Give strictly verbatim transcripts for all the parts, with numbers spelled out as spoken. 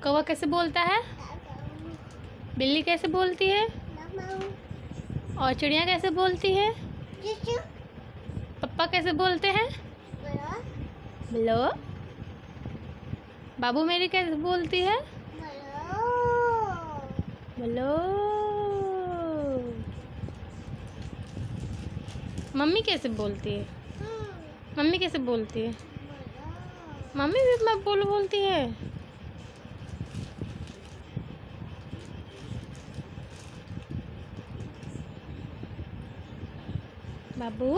कौवा कैसे बोलता है? बिल्ली कैसे बोलती है? और चिड़िया कैसे बोलती है? पप्पा कैसे बोलते हैं? बोलो। बाबू मेरी कैसे बोलती है? बोलो। मम्मी कैसे बोलती है? मम्मी कैसे बोलती है? मम्मी भी मैं बोल बोलती है। बाबू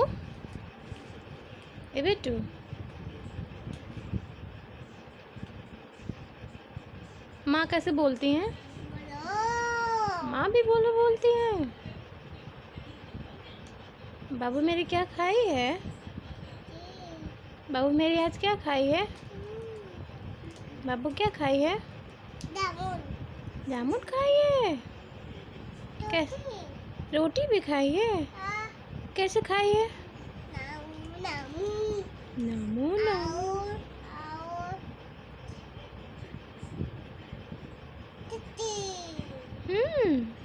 ए बेटू, माँ कैसे बोलती हैं? माँ भी बोलो बोलती है। बाबू मेरी क्या खाई है? बाबू मेरी आज क्या खाई है? बाबू क्या खाई है? जामुन। जामुन खाई है? कैसे? रोटी भी खाई है? कैसे खाई है? नामू नामू। हम्म।